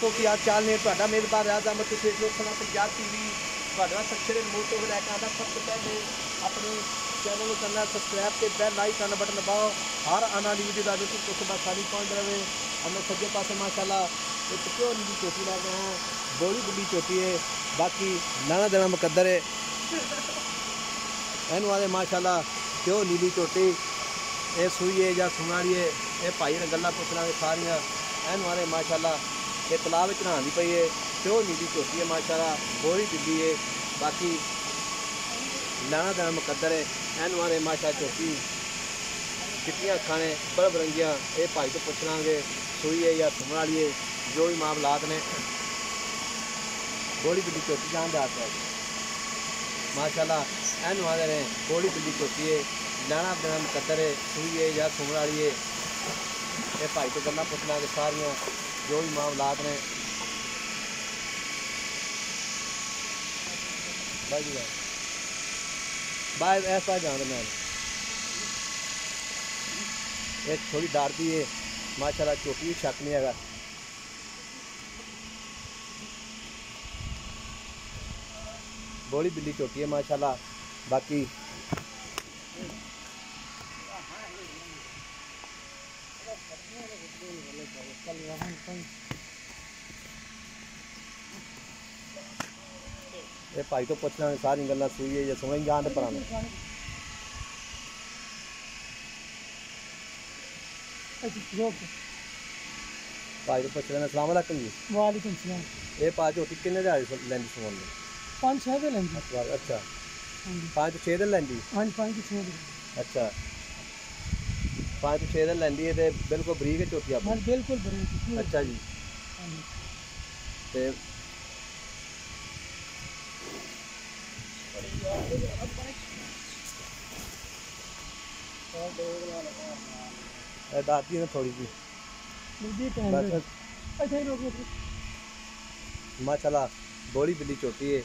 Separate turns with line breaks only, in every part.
दोस्तों की आज चाल ने ਤੁਹਾਡਾ ਮੇਜ਼ਬਾਨ ਰਿਆਜ਼ ਅਹਿਮਦ ਤੁਸੀਂ ਦੇਖ ਰਹੇ ਹੋ ਪੰਜਾਬ ਟੀਵੀ ਤੁਹਾਡਾ ਸੱਚੇ ਰਿਮੋਟ ਤੋਂ ਲੈ ਕੇ ਆਉਂਦਾ ਸਭ ਤੋਂ ਪਹਿਲੇ ਆਪਣੇ ਚੈਨਲ ਨੂੰ ਕਰਨਾ ਸਬਸਕ੍ਰਾइब ਤੇ ਬੈਲ ਆਈਕਨ ਬਟਨ ਦਬਾਓ हर आने वाली वीडियो का बिल्कुल कुछ बात सारी पहुँच रहे हमें सज्जे पास माशाल्लाह एक प्योर नीली चोटी ला रहे हैं बड़ी बुढ़ी चोटी है बाकी लाना देना मुकद्दर है इन वाले माशाल्लाह प्योर नीली चोटी ये सूई है या सुनाड़ी है ये भाई ने गल्ला पुछना सारिया इन वाले माशाल्लाह ये तलाब नहानी पई है प्योर नीली चोटी है माशाल्लाह बड़ी बिल्ली है बाकी लाना देना मुकद्दर है इन वाले माशा चोटी कितनियाँ खाने बड़ बरंगियाँ ये भाई तो पुछ लाँगे सूई है या सुमन वाली है जो भी मामलात ने बड़ी बिल्ली चोटी जान जाता है माशाल्लाह एन वाले ने बड़ी बिल्ली चोटी है लाना देना मुकद्दर है सूई है या सुमन वाली है ये भाई तो गल्ला पुछ लाँगे सारियाँ जो भी मामलात ने बाय ऐसा जान मैं एक थोड़ी डारती है माशाल्लाह चोटी भी शक नहीं है बड़ी बिल्ली चोटी है माशाल्लाह बाकी ये भाई तो पुछना सारी गल्ला सूई है या समझ जान पर भाई तो पुछ लेना अस्सलाम वालेकुम जी
वालेकुम सलाम
ये पाँच रोटी किन्ने दिहाड़ी लैंदी सुमन ने
5-6 दिन लैंदी
अच्छा 5-6 दिन लैंदी
हाँ 5-6 दिन
अच्छा 5-6 दिन लैंदी है तो बिल्कुल बरीक है चोटी आप
बिल्कुल बरीक
अच्छा जी दाती है थोड़ी सी माशाल्लाह बड़ी बिल्ली चोटी है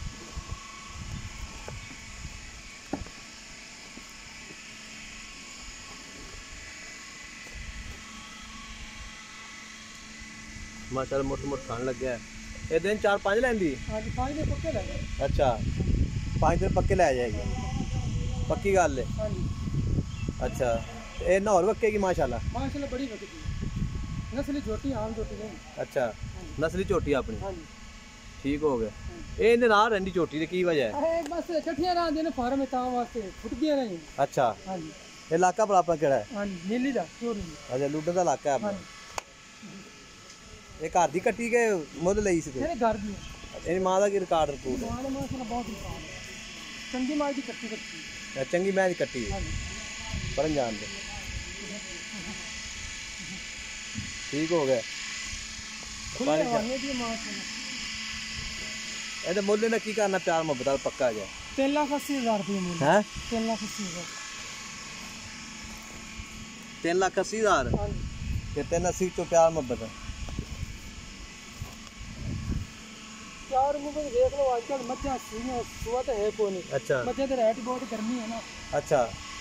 माशाल्लाह मोट मोट खान लग गया है ये दिन 4-5 लैंदी अच्छा 5 दिन पक्के लै जाएगी पक्की गल है अच्छा ये नौर वक्केगी माशाल्लाह
बड़ी वक्केगी नस्ली छोटी आम छोटी नहीं
अच्छा नस्ली छोटी अपनी ठीक हो गया ये नाल रही छोटी की वजह है
बस कठिया रहंदी ने फार्म में ता वास्ते फुट गया नहीं
अच्छा
हां जी
ये इलाका पर अपना केड़ा है
हां नीली दा
अच्छा लुड्डा दा इलाका है अपना ये घर दी कट्टी के मुੱਲ ਲਈ ਸੀ
मेरे घर दी
ਇਹਦੀ ਮਾਂ ਦਾ ਕੀ ਰਿਕਾਰਡ ਰਿਪੋਰਟ
मां ने माशाल्लाह बहुत रिकॉर्ड चंगी मां दी कट्टी
है चंगी मैं दी कट्टी है परन जान दे ठीक हो गया ये मुल्ले ने की करना प्यार मोहब्बत पक्का जाए
3,80,000 रुपये मुल्ल
है
3,80,000
3,80,000 380 तो प्यार मोहब्बत
प्यार मोहब्बत देख लो आजकल मच्छा सुबह तो है कोई नहीं
अच्छा
मच्छा तो रेट बहुत गर्मी है ना
अच्छा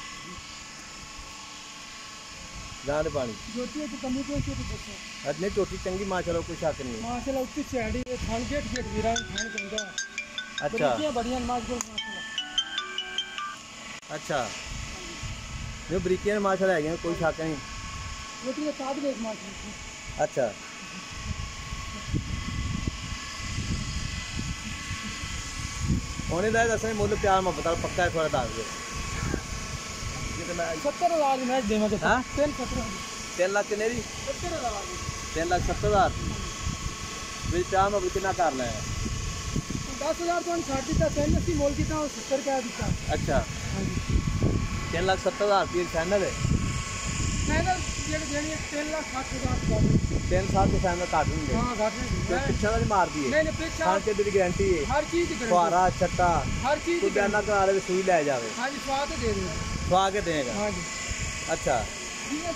जान पानी
जोटी की कमी कोई चीज देखो
नहीं टोटी चंगी माशाल्लाह कोई शक नहीं
माशाल्लाह उसकी चढ़ी है खान गेट वीरान खान चंगा
अच्छा
बढ़िया नमाज को माशाल्लाह
अच्छा जो बरीकियां माशाल्लाह है कोई शक नहीं
जोटी का काट देख माशाल्लाह
अच्छा होने दा दसने मुल्ल प्यार मोहब्बत पक्का है थोड़ा दस दे
70,000 मैच देवांगे
हां
3
लाख कितने दी
70,000
3,70,000 भी प्यार मोहब्बत कितना कर ले
10,000 तो छाड़ दिता 380 मोल कितना 70 का दिता
अच्छा
हां जी
3,70,000 रुपये फाइनल है
फाइनल ये देनी है 3,60,000
3 साल के फाइनल काट देंगे
हां काट देंगे
पिछला वाली मार दी है
नहीं पीछे
खान के दी गारंटी है
हर चीज की
फुहारा छट्टा
हर चीज
तू बयाना करा ले सुई ले जावे
हां जी स्वाद दे देंगे
खवा के देगा
हां जी
अच्छा
ठीक है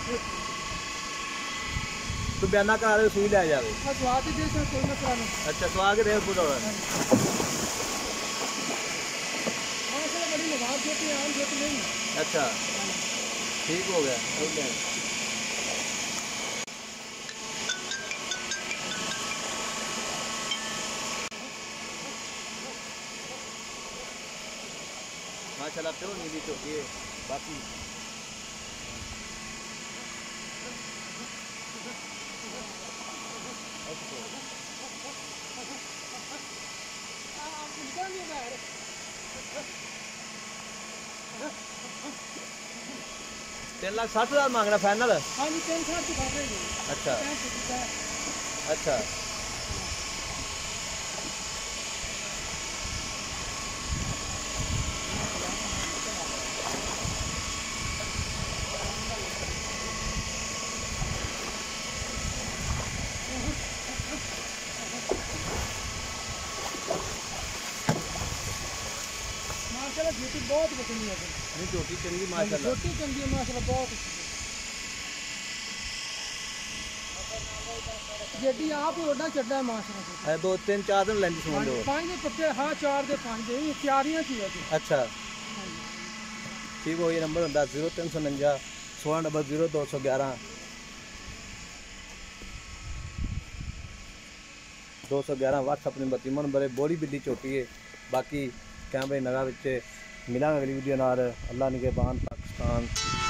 तू बयाना करा ले सुई ले जावे
हां स्वाद दे से कोई मसला नहीं
अच्छा खवा के दे बुढ़ा
माशाल्लाह बड़ी नवाज जोटी आम जोटी नहीं
अच्छा ठीक हो गया माशाल्लाह प्योर नीली झोटी है। बाकी तीन लाख 60,000 मांगना फाइनल।
हाँ जी 360 दिखा रहे हैं।
अच्छा अच्छा
माशाल्लाह झोटी बहुत पसंद है।
नहीं झोटी चंगी माशाल्लाह।
झोटी चंगी है माशाल्लाह बहुत। जेडी आप ही ओडा चढ़ा है माशाल्लाह।
है 2 3 4 दिन लेंदी समझ लो।
5 दे पत्ते हाँ 4 दे 5 दे ये तैयारियां थी अभी।
अच्छा ठीक हो ये नंबर होंदा 0349 1600 211 व्हाट्सएप नंबर तीमन नंबर बोली बिल्ली झोटी है। बाकी कैमरे नगा विच मिलांगे अगली वीडियो नाल। अल्लाह निगहबान पाकिस्तान।